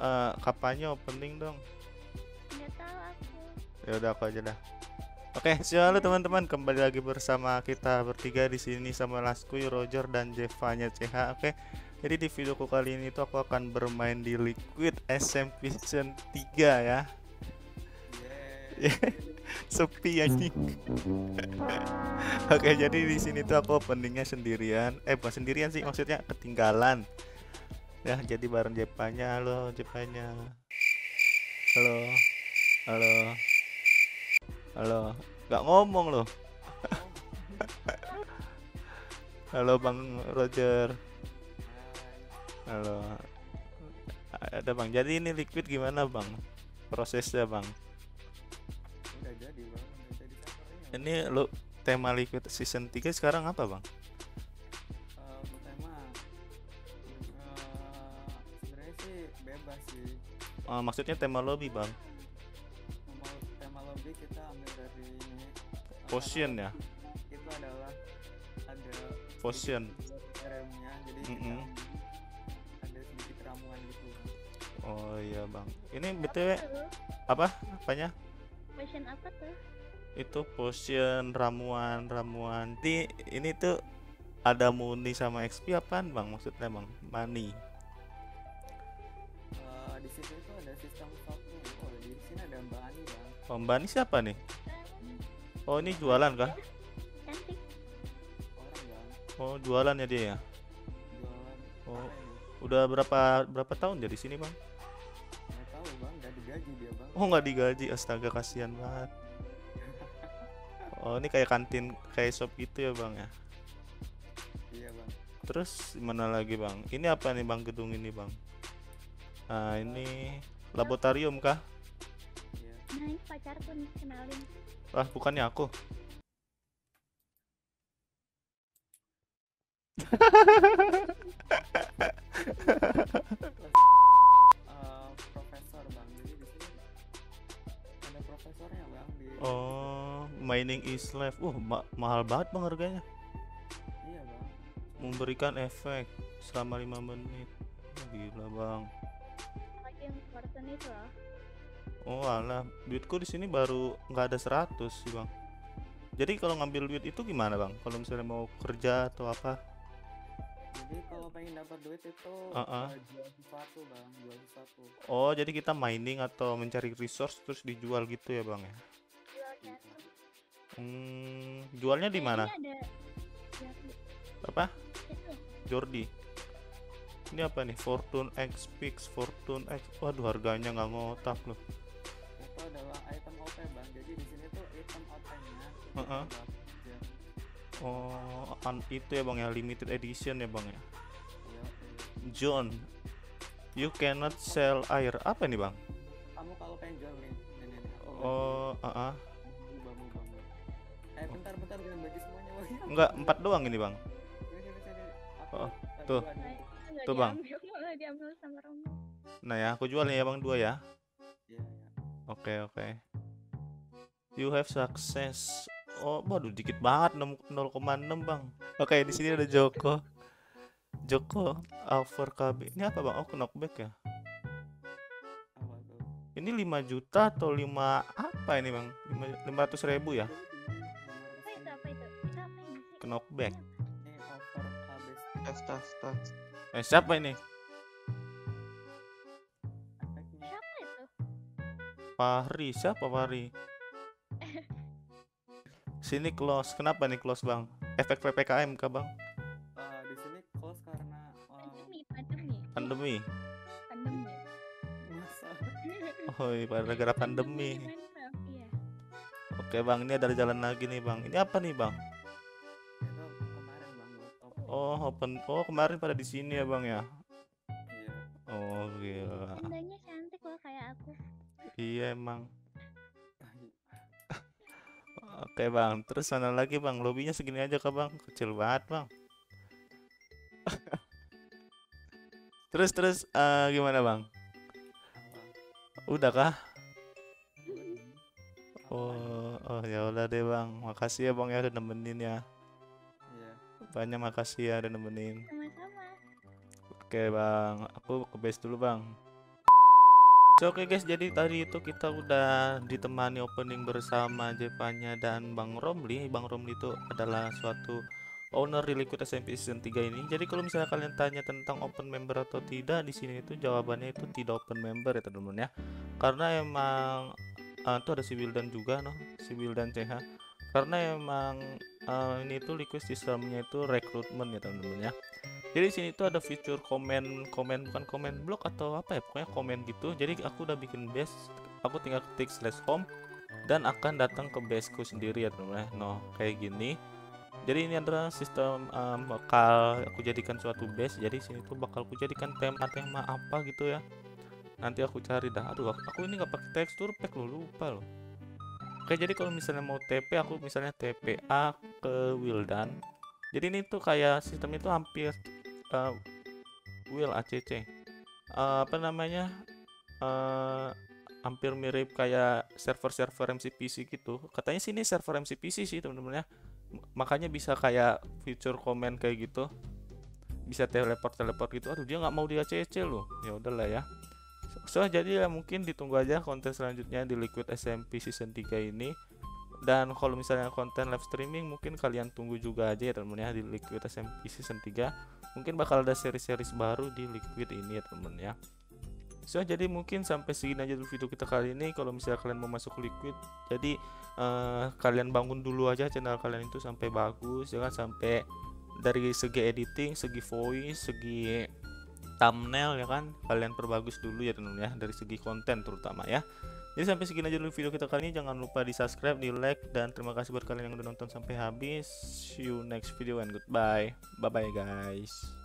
kapannya opening dong? Nggak tahu aku. Ya udah aku aja dah. Oke, halo teman-teman, kembali lagi bersama kita bertiga di sini sama Laskuy, Roger dan Jevanya CH. Oke. Jadi di videoku kali ini tuh aku akan bermain di Liquid SM Vision 3 ya. Sepi anjing. Oke, jadi di sini tuh aku openingnya sendirian. Bukan sendirian sih, maksudnya ketinggalan. Ya, jadi bareng Jepanya. Halo Jepanya. Halo. Halo. Halo. Gak ngomong loh. Halo Bang Roger. Halo. Ada Bang. Jadi ini Liquid gimana Bang? Prosesnya Bang. Udah jadi bang, udah jadi servernya. Ini lo tema Liquid season 3 sekarang apa Bang? Tema sebenarnya sih bebas sih. Maksudnya tema lobby Bang. Tema lobby kita ambil dari ini. Potion ya? Itu adalah ada Potion. remnya, jadi kita ada sedikit ramuan gitu. Oh iya Bang. Ini BTW Tuh, apa? Apanya? passion apa tuh? Itu potion, ramuan. Ini tuh ada muni sama XP apaan Bang? Maksudnya Bang? Money. Di situ itu ada sistem stocknya. Oh, di sini ada Mbak Ani bang. Oh, Mbak ini siapa nih? Oh, ini jualan kah? Cantik. Orang bang, Oh, jualan ya dia ya? jualan. Oh, Apa ini? udah berapa tahun dia di sini Bang? Nggak tahu bang, nggak digaji dia bang. Oh, nggak digaji. Astaga, kasihan banget. Oh, ini kayak kantin, kayak shop gitu ya Bang ya? Iya bang. Terus mana lagi Bang? Ini apa nih Bang, gedung ini Bang? Nah, ini laboratorium kah? Iya. Nah, ini pacarku nih, kenalin. Wah, bukannya aku. Profesor bang, jadi di sini ada profesornya bang di. Oh, mining is life. Mahal banget Bang harganya. Iya bang. Memberikan efek selama 5 menit. Oh, gila Bang. Lagi yang Fortune itu loh. Oh alah, duitku di sini baru nggak ada 100 sih Bang. Jadi kalau ngambil duit itu gimana Bang? Kalau misalnya mau kerja atau apa? Jadi kalau pengen dapat duit itu jual sesuatu bang, jual sesuatu. Oh, jadi kita mining atau mencari resource terus dijual gitu ya Bang ya? Jual jatuh. Jualnya di mana? Ini ada jatuh. Apa? Itu. Jordi. Ini apa nih? Fortune X Pix, Fortune X. Waduh, harganya nggak ngotak loh. Itu adalah item OP bang. Jadi di sini tuh item OP-nya. Heeh. Oh, itu ya Bang ya, limited edition ya Bang ya. Iya. John, you cannot sell air. Apa nih Bang? Kamu kalau pengen jual nih, ini. Oh, Bambu. Bentar jangan bagi semuanya bang. Enggak, 4 doang ini Bang. Sini. Aku Oh, bagi tuh. dua nih. Nah, itu nggak Tuh, Bang. diambil, malah diambil sama Romo. Nah ya, aku jual nih ya Bang, 2 ya. Iya. Oke. You have success. Oh, waduh dikit banget, 0,6 Bang. Oke, di sini ada Joko. Offer KB. Ini apa Bang? Oh, knockback ya. Apa tuh? Ini 5 juta atau 5 apa ini Bang? 500.000 ya? Itu apa itu? Itu apa ini sih? Knockback. Ini over habis Tas. Siapa ini? efeknya. Siapa itu? Fahri. Siapa Fahri? Sini close. Kenapa nih close Bang? Efek PPKM kah Bang? Di sini close karena Pandemi. Pandemi. masa. Oh iya, gara-gara pandemi. Di Minecraft, iya. Oke Bang, ini ada jalan lagi nih Bang. Ini apa nih Bang? Itu kemarin bang buat top. Oh, kemarin pada di sini ya Bang ya. Iya. Oh gila. Tendanya cantik loh kayak aku. Iya emang. Oke Bang, terus mana lagi Bang? Lobbynya segini aja kah Bang? Kecil banget Bang. Terus gimana Bang? Udah kah? Oh ya udah deh Bang. Makasih ya Bang ya udah nemenin ya. Iya. Banyak makasih ya udah nemenin. Sama-sama. Oke Bang, aku ke base dulu Bang. So oke guys, jadi tadi itu kita udah ditemani opening bersama Jepanya dan Bang Romli. Bang Romli itu adalah suatu owner di Liquid SMP Season 3 ini. Jadi kalau misalnya kalian tanya tentang open member atau tidak, di sini itu jawabannya itu tidak open member ya teman-teman ya. Karena emang tuh ada si Wildan juga noh, si Wildan CH. Karena emang ini tuh Liquid sistemnya itu rekrutmen ya teman-teman ya. Jadi sini tuh ada fitur komen bukan komen blog atau apa ya, pokoknya komen gitu. Jadi aku udah bikin base, aku tinggal ketik /home dan akan datang ke baseku sendiri ya teman-teman. No, kayak gini. Jadi ini adalah sistem bakal aku jadikan suatu base. Jadi sini tuh bakal aku jadikan tema-tema apa gitu ya. Nanti aku cari dah. Aduh, aku ini nggak pakai tekstur pack loh, lupa loh. Oke, jadi kalau misalnya mau TP, aku misalnya TPA ke Wildan. Jadi ini tuh kayak sistem itu hampir Will ACC apa namanya hampir mirip kayak server MCPC gitu. Katanya sini server MCPC sih teman-teman ya. Makanya bisa kayak fitur komen kayak gitu, bisa teleport gitu. Aduh, dia nggak mau di ACC loh. Ya udahlah ya. So jadi ya mungkin ditunggu aja konten selanjutnya di Liquid SMP Season 3 ini. Dan kalau misalnya konten live streaming mungkin kalian tunggu juga aja ya teman ya di Liquid SMP Season 3. Mungkin bakal ada seri-seri baru di Liquid ini ya teman ya. So jadi mungkin sampai segini aja dulu video kita kali ini. Kalau misalnya kalian mau masuk Liquid, jadi kalian bangun dulu aja channel kalian itu sampai bagus, jangan sampai dari segi editing, segi voice, segi thumbnail ya kan, kalian perbagus dulu ya teman ya, dari segi konten terutama ya. Jadi sampai segini aja dulu video kita kali ini. Jangan lupa di subscribe, di like, dan terima kasih buat kalian yang udah nonton sampai habis. See you next video and goodbye. Bye bye guys.